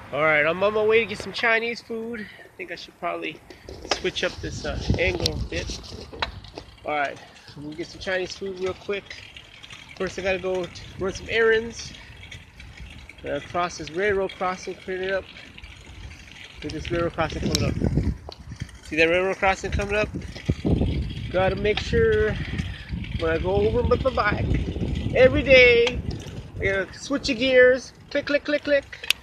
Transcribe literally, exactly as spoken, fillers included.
Alright, I'm on my way to get some Chinese food. I think I should probably switch up this uh, angle a bit. Alright, I'm gonna get some Chinese food real quick. First I gotta go run some errands. Uh, cross this railroad crossing, clean it up. Look at this railroad crossing coming up. See that railroad crossing coming up? Gotta make sure when I go over with my bike every day, I gotta switch your gears. Click, click, click, click.